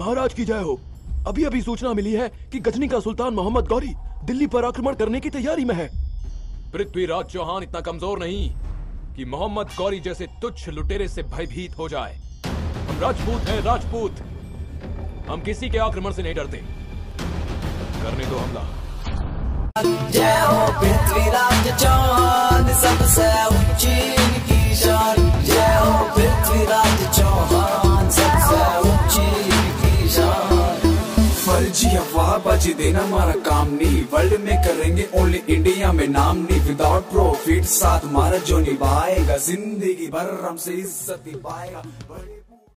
महाराज की जय हो। अभी अभी सूचना मिली है कि गजनी का सुल्तान मोहम्मद गौरी दिल्ली पर आक्रमण करने की तैयारी में है। पृथ्वीराज चौहान इतना कमजोर नहीं कि मोहम्मद गौरी जैसे तुच्छ लुटेरे से भयभीत हो जाए। हम राजपूत हैं, राजपूत। हम किसी के आक्रमण से नहीं डरते। करने दो हमला। जय हो पृथ्वीराज चौहान, सबसे ऊंची इनकी शान। जय हो पृथ्वीराज चौहान, सबसे ऊंची इनकी शान। फर्जी अफवाह बाजी देना हमारा काम नहीं, वर्ल्ड में करेंगे ओनली इंडिया में नाम नहीं। विदाउट प्रॉफिट साथ हमारा जो निभाएगा, जिंदगी भर हमसे इज्जत निभाएगा।